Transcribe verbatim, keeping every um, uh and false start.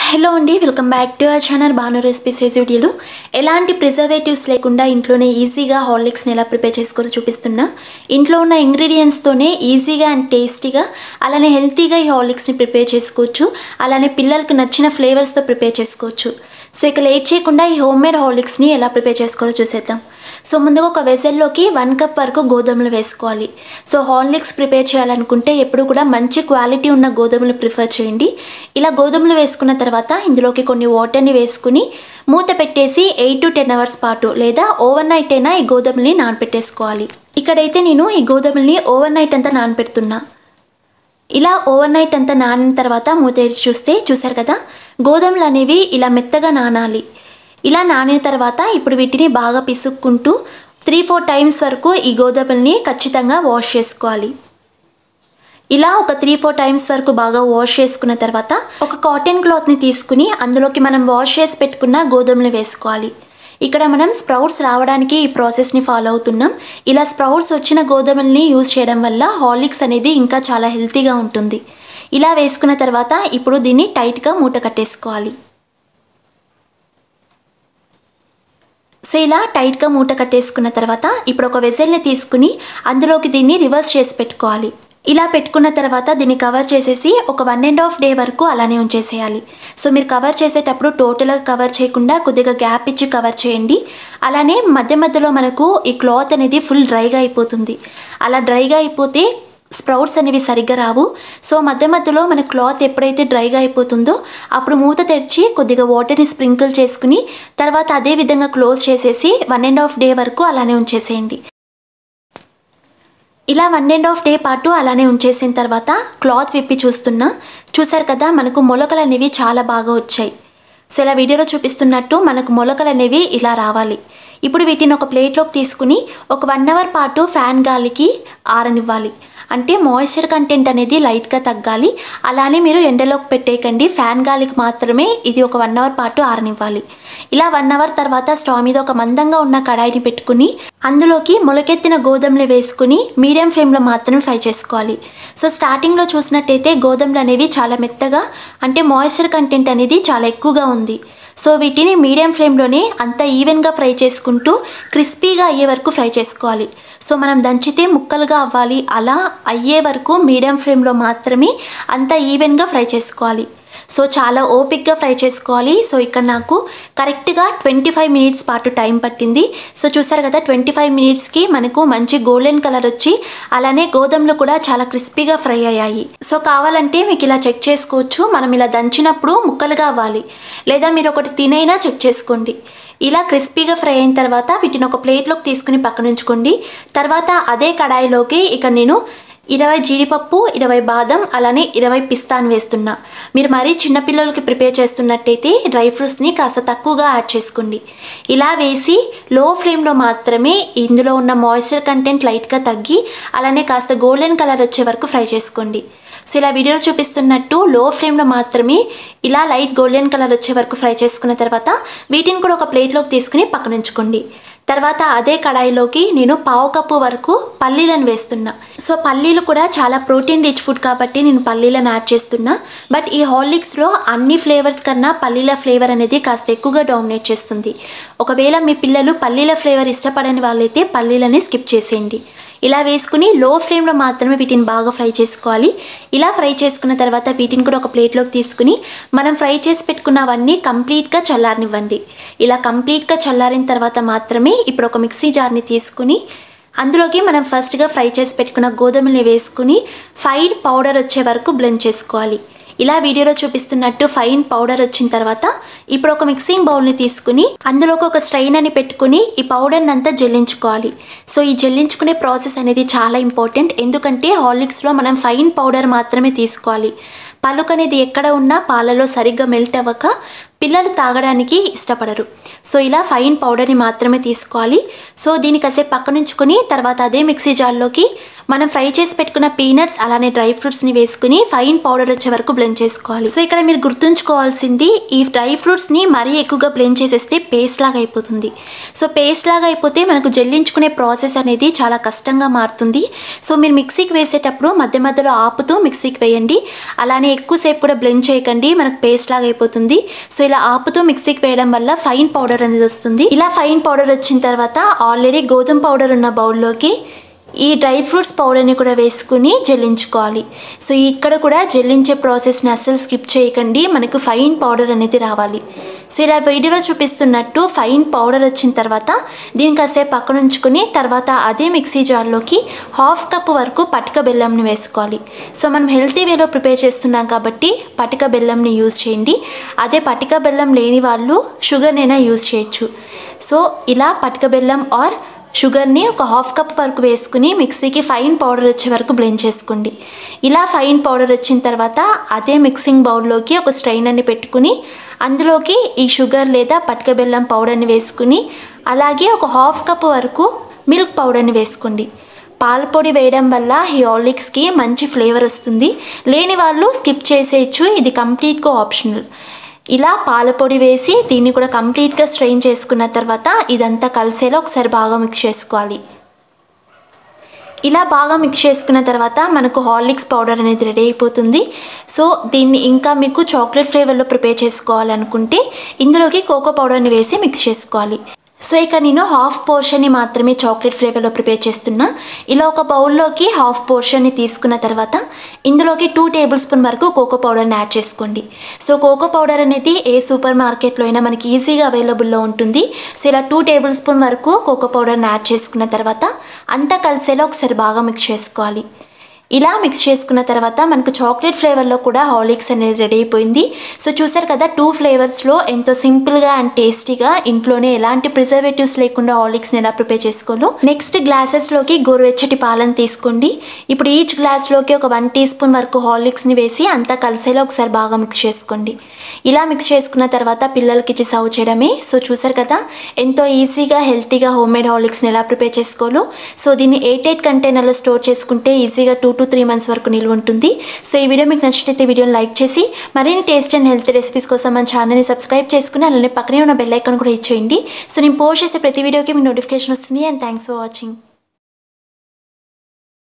Hello అండి, welcome back to our channel Bhanu recipes. ఈ వీడియోలో ఎలాంటి ప్రిజర్వేటివ్స్ లేకుండా ఇంట్లోనే ఈజీగా హార్లిక్స్ని ఎలా ప్రిపేర్ చేసుకోవాలో చూపిస్తున్నా. ఇంట్లో ఉన్న ఇంగ్రీడియంట్స్తోనే ఈజీగా అండ్ టేస్టీగా అలానే హెల్తీగా ఈ హార్లిక్స్ని ప్రిపేర్ చేసుకోవచ్చు. అలానే పిల్లలకు నచ్చిన ఫ్లేవర్స్తో ప్రిపేర్ చేసుకోవచ్చు. సో ఇక లేట్ చేయకుండా ఈ హోమ్ మేడ్ హార్లిక్స్ని ఎలా ప్రిపేర్ చేసుకోవాలో చూసేద్దాం. సో ముందుగా ఒక వెసల్లోకి వన్ కప్ వరకు గోధుమలు వేసుకోవాలి. సో హార్లిక్స్ ప్రిపేర్ చేయాలనుకుంటే ఎప్పుడు కూడా మంచి క్వాలిటీ ఉన్న గోధుమలు ప్రిఫర్ చేయండి. ఇలా గోధుమలు వేసుకున్న తర్వాత ఇందులోకి కొన్ని వాటర్ని వేసుకుని మూత పెట్టేసి ఎయిట్ టు టెన్ అవర్స్ పాటు లేదా ఓవర్ నైట్ అయినా ఈ గోధుమల్ని నానపెట్టేసుకోవాలి. ఇక్కడైతే నేను ఈ గోధుమల్ని ఓవర్ నైట్ అంతా నానపెడుతున్నా. ఇలా ఓవర్ నైట్ అంతా నానిన తర్వాత మూత తెరిచి చూస్తే చూసారు కదా, గోధుమలు అనేవి ఇలా మెత్తగా నానాలి. ఇలా నానిన తర్వాత ఇప్పుడు వీటిని బాగా పిసుక్కుంటూ త్రీ ఫోర్ టైమ్స్ వరకు ఈ గోధుమల్ని ఖచ్చితంగా వాష్ చేసుకోవాలి. ఇలా ఒక త్రీ ఫోర్ టైమ్స్ వరకు బాగా వాష్ చేసుకున్న తర్వాత ఒక కాటన్ క్లాత్ని తీసుకుని అందులోకి మనం వాష్ చేసి పెట్టుకున్న గోధుమలు వేసుకోవాలి. ఇక్కడ మనం స్ప్రౌట్స్ రావడానికి ఈ ప్రాసెస్ని ఫాలో అవుతున్నాం. ఇలా స్ప్రౌట్స్ వచ్చిన గోధుమల్ని యూజ్ చేయడం వల్ల హార్లిక్స్ అనేది ఇంకా చాలా హెల్తీగా ఉంటుంది. ఇలా వేసుకున్న తర్వాత ఇప్పుడు దీన్ని టైట్గా మూట కట్టేసుకోవాలి. సో ఇలా టైట్గా మూట కట్టేసుకున్న తర్వాత ఇప్పుడు ఒక వెసల్ని తీసుకుని అందులోకి దీన్ని రివర్స్ చేసి పెట్టుకోవాలి. ఇలా పెట్టుకున్న తర్వాత దీన్ని కవర్ చేసేసి ఒక వన్ అండ్ హాఫ్ డే వరకు అలానే ఉంచేసేయాలి. సో మీరు కవర్ చేసేటప్పుడు టోటల్గా కవర్ చేయకుండా కొద్దిగా గ్యాప్ ఇచ్చి కవర్ చేయండి. అలానే మధ్య మధ్యలో మనకు ఈ క్లాత్ అనేది ఫుల్ డ్రైగా అయిపోతుంది. అలా డ్రైగా అయిపోతే స్ప్రౌట్స్ అనేవి సరిగ్గా రావు. సో మధ్య మధ్యలో మన క్లాత్ ఎప్పుడైతే డ్రైగా అయిపోతుందో అప్పుడు మూత తెరిచి కొద్దిగా వాటర్ని స్ప్రింకిల్ చేసుకుని తర్వాత అదే విధంగా క్లోజ్ చేసేసి వన్ అండ్ హాఫ్ డే వరకు అలానే ఉంచేసేయండి. ఇలా వన్ అండ్ హాఫ్ డే పాటు అలానే ఉంచేసిన తర్వాత క్లాత్ విప్పి చూస్తున్నా. చూసారు కదా, మనకు మొలకలు అనేవి చాలా బాగా వచ్చాయి. సో ఇలా వీడియోలో చూపిస్తున్నట్టు మనకు మొలకలు అనేవి ఇలా రావాలి. ఇప్పుడు వీటిని ఒక ప్లేట్లోకి తీసుకుని ఒక వన్ అవర్ పాటు ఫ్యాన్ గాలికి ఆరనివ్వాలి. అంటే మాయిశ్చర్ కంటెంట్ అనేది లైట్గా తగ్గాలి. అలానే మీరు ఎండలోకి పెట్టేయకండి, ఫ్యాన్ గాలికి మాత్రమే ఇది ఒక వన్ అవర్ పాటు ఆరనివ్వాలి. ఇలా వన్ అవర్ తర్వాత స్టవ్ మీద ఒక మందంగా ఉన్న కడాయిని పెట్టుకుని అందులోకి మొలకెత్తిన గోధుమలు వేసుకుని మీడియం ఫ్లేమ్లో మాత్రమే ఫ్రై చేసుకోవాలి. సో స్టార్టింగ్లో చూసినట్టయితే గోధుమలు అనేవి చాలా మెత్తగా, అంటే మాయిశ్చర్ కంటెంట్ అనేది చాలా ఎక్కువగా ఉంది. సో వీటిని మీడియం ఫ్లేమ్లోనే అంత ఈవెన్గా ఫ్రై చేసుకుంటూ క్రిస్పీగా అయ్యే వరకు ఫ్రై చేసుకోవాలి. సో మనం దంచితే ముక్కలుగా అవ్వాలి, అలా అయ్యే వరకు మీడియం ఫ్లేమ్లో మాత్రమే అంత ఈవెన్గా ఫ్రై చేసుకోవాలి. సో చాలా ఓపిక్గా ఫ్రై చేసుకోవాలి. సో ఇక్కడ నాకు కరెక్ట్గా ట్వంటీ ఫైవ్ మినిట్స్ పాటు టైం పట్టింది. సో చూసారు కదా, ట్వంటీ ఫైవ్ మినిట్స్కి మనకు మంచి గోల్డెన్ కలర్ వచ్చి అలానే గోధుమలు కూడా చాలా క్రిస్పీగా ఫ్రై అయ్యాయి. సో కావాలంటే మీకు ఇలా చెక్ చేసుకోవచ్చు. మనం ఇలా దంచినప్పుడు ముక్కలుగా అవ్వాలి, లేదా మీరు ఒకటి తినైనా చెక్ చేసుకోండి. ఇలా క్రిస్పీగా ఫ్రై అయిన తర్వాత వీటిని ఒక ప్లేట్లోకి తీసుకుని పక్కన ఉంచుకోండి. తర్వాత అదే కడాయిలోకి ఇక నేను ఇరవై జీడిపప్పు, ఇరవై బాదం, అలానే ఇరవై పిస్తాను వేస్తున్నా. మీరు మరీ చిన్నపిల్లలకి ప్రిపేర్ చేస్తున్నట్టయితే డ్రై ఫ్రూట్స్ని కాస్త తక్కువగా యాడ్ చేసుకోండి. ఇలా వేసి లో ఫ్లేమ్లో మాత్రమే ఇందులో ఉన్న మాయిశ్చర్ కంటెంట్ లైట్గా తగ్గి అలానే కాస్త గోల్డెన్ కలర్ వచ్చే వరకు ఫ్రై చేసుకోండి. సో ఇలా వీడియోలో చూపిస్తున్నట్టు లో ఫ్లేమ్లో మాత్రమే ఇలా లైట్ గోల్డెన్ కలర్ వచ్చే వరకు ఫ్రై చేసుకున్న తర్వాత వీటిని కూడా ఒక ప్లేట్లోకి తీసుకుని పక్కన ఉంచుకోండి. తర్వాత అదే కడాయిలోకి నేను పావు కప్పు వరకు పల్లీలను వేస్తున్నా. సో పల్లీలు కూడా చాలా ప్రోటీన్ రిచ్ ఫుడ్ కాబట్టి నేను పల్లీలను యాడ్ చేస్తున్నా. బట్ ఈ హార్లిక్స్లో అన్ని ఫ్లేవర్స్ కన్నా పల్లీల ఫ్లేవర్ అనేది కాస్త ఎక్కువగా డామినేట్ చేస్తుంది. ఒకవేళ మీ పిల్లలు పల్లీల ఫ్లేవర్ ఇష్టపడని వాళ్ళైతే పల్లీలని స్కిప్ చేసేయండి. ఇలా వేసుకుని లో ఫ్లేమ్లో మాత్రమే వీటిని బాగా ఫ్రై చేసుకోవాలి. ఇలా ఫ్రై చేసుకున్న తర్వాత వీటిని కూడా ఒక ప్లేట్లోకి తీసుకుని మనం ఫ్రై చేసి పెట్టుకున్నవన్నీ కంప్లీట్గా చల్లారనివ్వండి. ఇలా కంప్లీట్గా చల్లారిన తర్వాత మాత్రమే ఇప్పుడు ఒక మిక్సీ జార్ని తీసుకుని అందులోకి మనం ఫస్ట్గా ఫ్రై చేసి పెట్టుకున్న గోధుమల్ని వేసుకుని ఫైన్ పౌడర్ వచ్చే వరకు బ్లెండ్ చేసుకోవాలి. ఇలా వీడియోలో చూపిస్తున్నట్టు ఫైన్ పౌడర్ వచ్చిన తర్వాత ఇప్పుడు ఒక మిక్సింగ్ బౌల్ని తీసుకుని అందులోకి ఒక స్ట్రైన్ అని పెట్టుకుని ఈ పౌడర్ని అంతా జల్లించుకోవాలి. సో ఈ జల్లించుకునే ప్రాసెస్ అనేది చాలా ఇంపార్టెంట్. ఎందుకంటే హార్లిక్స్లో మనం ఫైన్ పౌడర్ మాత్రమే తీసుకోవాలి. పలుకు అనేది ఎక్కడ ఉన్నా పాలలో సరిగ్గా మెల్ట్ అవ్వక పిల్లలు తాగడానికి ఇష్టపడరు. సో ఇలా ఫైన్ పౌడర్ని మాత్రమే తీసుకోవాలి. సో దీన్ని కాసేపు పక్కనుంచుకొని తర్వాత అదే మిక్సీ జార్లోకి మనం ఫ్రై చేసి పెట్టుకున్న పీనట్స్ అలానే డ్రై ఫ్రూట్స్ని వేసుకుని ఫైన్ పౌడర్ వచ్చే వరకు బ్లెండ్ చేసుకోవాలి. సో ఇక్కడ మీరు గుర్తుంచుకోవాల్సింది, ఈ డ్రై ఫ్రూట్స్ని మరీ ఎక్కువగా బ్లెండ్ చేసేస్తే పేస్ట్ లాగా అయిపోతుంది. సో పేస్ట్ లాగా అయిపోతే మనకు జల్లించుకునే ప్రాసెస్ అనేది చాలా కష్టంగా మారుతుంది. సో మీరు మిక్సీకి వేసేటప్పుడు మధ్య మధ్యలో ఆపుతూ మిక్సీకి వేయండి. అలానే ఎక్కువసేపు కూడా బ్లెండ్ చేయకండి, మనకు పేస్ట్ లాగా అయిపోతుంది. సో ఇలా ఆపుతూ మిక్సీకి వేయడం వల్ల ఫైన్ పౌడర్ అనేది వస్తుంది. ఇలా ఫైన్ పౌడర్ వచ్చిన తర్వాత ఆల్రెడీ గోధుమ పౌడర్ ఉన్న బౌల్లోకి ఈ డ్రై ఫ్రూట్స్ పౌడర్ని కూడా వేసుకుని జల్లించుకోవాలి. సో ఇక్కడ కూడా జల్లించే ప్రాసెస్ని అస్సలు స్కిప్ చేయకండి, మనకు ఫైన్ పౌడర్ అనేది రావాలి. సో ఇలా వీడియోలో చూపిస్తున్నట్టు ఫైన్ పౌడర్ వచ్చిన తర్వాత దీన్ని కాసేపు పక్కన ఉంచుకొని తర్వాత అదే మిక్సీ జార్లోకి హాఫ్ కప్ వరకు పటిక బెల్లంని వేసుకోవాలి. సో మనం హెల్తీ వేలో ప్రిపేర్ చేస్తున్నాం కాబట్టి పటిక బెల్లంని యూజ్ చేయండి. అదే పటిక బెల్లం లేని వాళ్ళు షుగర్నైనా యూజ్ చేయొచ్చు. సో ఇలా పటిక బెల్లం ఆర్ షుగర్ని ఒక హాఫ్ కప్ వరకు వేసుకుని మిక్సీకి ఫైన్ పౌడర్ వచ్చే వరకు బ్లెండ్ చేసుకోండి. ఇలా ఫైన్ పౌడర్ వచ్చిన తర్వాత అదే మిక్సింగ్ బౌల్లోకి ఒక స్ట్రైనర్ని పెట్టుకుని అందులోకి ఈ షుగర్ లేదా పటిక బెల్లం పౌడర్ని వేసుకుని అలాగే ఒక హాఫ్ కప్ వరకు మిల్క్ పౌడర్ని వేసుకోండి. పాల పొడి వేయడం వల్ల ఈ హార్లిక్స్కి మంచి ఫ్లేవర్ వస్తుంది. లేని వాళ్ళు స్కిప్ చేసేయచ్చు, ఇది కంప్లీట్గా ఆప్షనల్. ఇలా పాల పొడి వేసి దీన్ని కూడా కంప్లీట్గా స్ట్రెయిన్ చేసుకున్న తర్వాత ఇదంతా కలిసేలా ఒకసారి బాగా మిక్స్ చేసుకోవాలి. ఇలా బాగా మిక్స్ చేసుకున్న తర్వాత మనకు హార్లిక్స్ పౌడర్ అనేది రెడీ అయిపోతుంది. సో దీన్ని ఇంకా మీకు చాక్లెట్ ఫ్లేవర్లో ప్రిపేర్ చేసుకోవాలనుకుంటే ఇందులోకి కోకో పౌడర్ని వేసి మిక్స్ చేసుకోవాలి. సో ఇక నేను హాఫ్ పోర్షన్ని మాత్రమే చాక్లెట్ ఫ్లేవర్లో ప్రిపేర్ చేస్తున్నా. ఇలా ఒక బౌల్లోకి హాఫ్ పోర్షన్ని తీసుకున్న తర్వాత ఇందులోకి టూ టేబుల్ స్పూన్ వరకు కోకో పౌడర్ని యాడ్ చేసుకోండి. సో కోకో పౌడర్ అనేది ఏ సూపర్ మార్కెట్లో అయినా మనకి ఈజీగా అవైలబుల్లో ఉంటుంది. సో ఇలా టూ టేబుల్ స్పూన్ వరకు కోకో పౌడర్ని యాడ్ చేసుకున్న తర్వాత అంతా కలిసేలా ఒకసారి బాగా మిక్స్ చేసుకోవాలి. ఇలా మిక్స్ చేసుకున్న తర్వాత మనకు చాక్లెట్ ఫ్లేవర్లో కూడా హార్లిక్స్ అనేది రెడీ అయిపోయింది. సో చూసారు కదా, టూ ఫ్లేవర్స్లో ఎంతో సింపుల్గా అండ్ టేస్టీగా ఇంట్లోనే ఎలాంటి ప్రిజర్వేటివ్స్ లేకుండా హార్లిక్స్ని ఎలా ప్రిపేర్ చేసుకోవాలో. నెక్స్ట్ గ్లాసెస్లోకి గోరువెచ్చటి పాలను తీసుకోండి. ఇప్పుడు ఈచ్ గ్లాస్లోకి ఒక వన్ టీ స్పూన్ వరకు హార్లిక్స్ని వేసి అంతా కలిసేలా ఒకసారి బాగా మిక్స్ చేసుకోండి. ఇలా మిక్స్ చేసుకున్న తర్వాత పిల్లలకి ఇచ్చి సర్వ్ చేయడమే. సో చూసారు కదా, ఎంతో ఈజీగా హెల్తీగా హోమ్ మేడ్ హార్లిక్స్ని ఎలా ప్రిపేర్ చేసుకోవాలో. సో దీన్ని ఎయిట్ ఎయిట్ కంటైనర్లో స్టోర్ చేసుకుంటే ఈజీగా టూ టు త్రీ మంత్స్ వరకు నిల్వ ఉంటుంది. సో ఈ వీడియో మీకు నచ్చినట్లయితే వీడియోని లైక్ చేసి మరిన్ని టేస్ట్ అండ్ హెల్తీ రెసిపీస్ కోసం మన ఛానల్ని సబ్స్క్రైబ్ చేసుకుని అలానే పక్కనే ఉన్న బెల్ ఐకాన్ కూడా ఇచ్చేయండి. సో నేను పోస్ట్ చేసే ప్రతి వీడియోకి మీకు నోటిఫికేషన్ వస్తుంది. And thanks for watching.